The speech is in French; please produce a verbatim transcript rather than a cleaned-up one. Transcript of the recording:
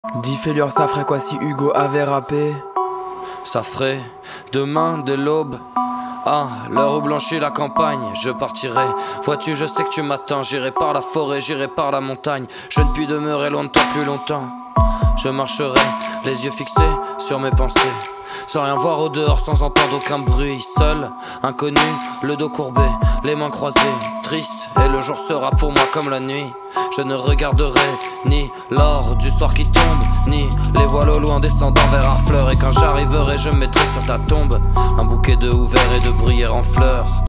Dis fais-leur ça ferait quoi si Hugo avait rappé? Ça ferait demain dès l'aube. Ah, l'heure où blanchit la campagne, je partirai. Vois-tu, je sais que tu m'attends. J'irai par la forêt, j'irai par la montagne. Je ne puis demeurer loin de toi plus longtemps. Je marcherai, les yeux fixés sur mes pensées, sans rien voir au dehors, sans entendre aucun bruit. Seul, inconnu, le dos courbé, les mains croisées, triste. Et le jour sera pour moi comme la nuit. Je ne regarderai ni l'or du soir qui tombe, ni les voiles au loin descendant vers Harfleur. Et quand j'arriverai, je mettrai sur ta tombe un bouquet de houverts et de bruyères en fleurs.